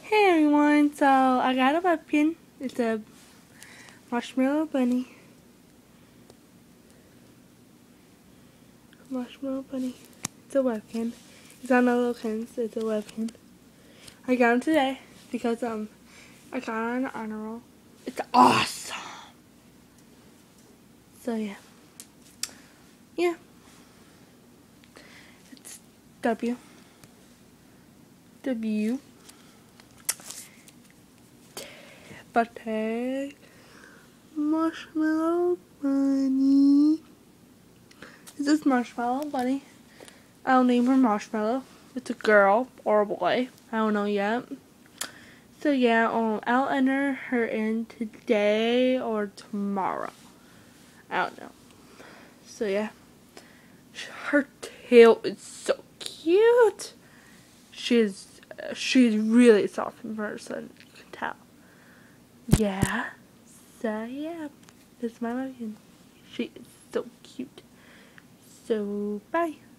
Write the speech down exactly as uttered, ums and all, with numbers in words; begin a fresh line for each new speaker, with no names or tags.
Hey everyone, so I got a Webkinz. It's a Marshmallow bunny. Marshmallow bunny. It's a Webkinz. It's not a little Kinz, it's a Webkinz. I got him today because um I got on an honor roll. It's awesome. So yeah. Yeah. It's W. W. Butter. Marshmallow bunny. Is this Marshmallow bunny? I'll name her Marshmallow. It's a girl or a boy. I don't know yet. So yeah, um, I'll enter her in today or tomorrow. I don't know. So yeah, her tail is so cute. She's she's really soft in person. You can tell. Yeah. So yeah, this is my Webkinz. She is so cute. So bye.